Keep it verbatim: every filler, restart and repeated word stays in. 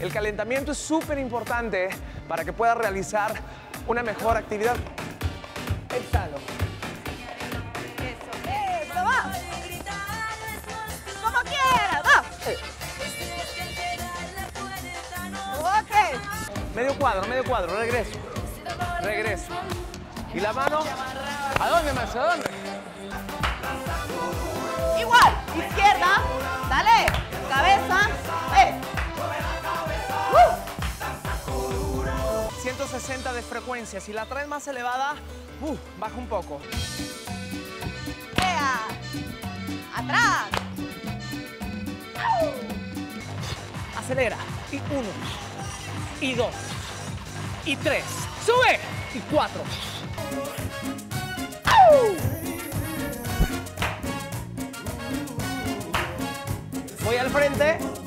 El calentamiento es súper importante para que puedas realizar una mejor actividad. Exhalo. Eso, eso, va. Como quieras, va. Ok. Medio cuadro, medio cuadro, regreso. Regreso. ¿Y la mano? ¿A dónde más? ¿A dónde? Igual, izquierda, dale, cabeza, eh. Uh. ciento sesenta de frecuencia. Si la traes más elevada, uh, baja un poco. Ea. Atrás. Acelera. Y uno. Y dos. Y tres. Sube. Y cuatro. Voy al frente.